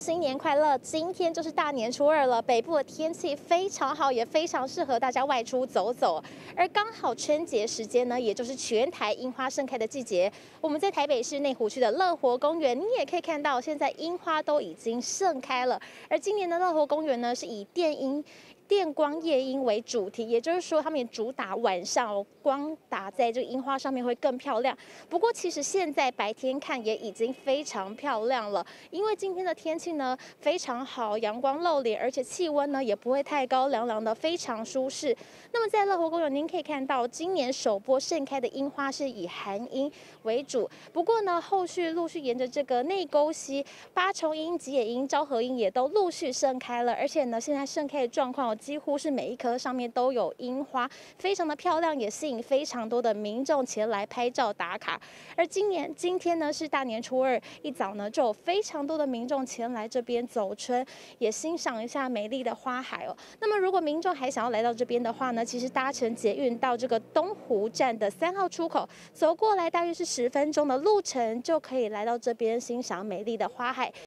新年快乐！今天就是大年初二了，北部的天气非常好，也非常适合大家外出走走。而刚好春节时间呢，也就是全台樱花盛开的季节。我们在台北市内湖区的乐活公园，你也可以看到，现在樱花都已经盛开了。而今年的乐活公园呢，是以电光夜樱为主题，也就是说，他们也主打晚上光打在这个樱花上面会更漂亮。不过，其实现在白天看也已经非常漂亮了，因为今天的天气呢非常好，阳光露脸，而且气温呢也不会太高，凉凉的，非常舒适。那么在乐活公园，您可以看到，今年首波盛开的樱花是以寒樱为主，不过呢，后续陆续沿着这个内沟溪、八重樱、吉野樱、昭和樱也都陆续盛开了，而且呢，现在盛开的状况几乎是每一棵上面都有樱花，非常的漂亮，也吸引非常多的民众前来拍照打卡。而今天呢是大年初二，一早呢就有非常多的民众前来这边走春，也欣赏一下美丽的花海哦。那么如果民众还想要来到这边的话呢，其实搭乘捷运到这个东湖站的3号出口，走过来大约是10分钟的路程，就可以来到这边欣赏美丽的花海。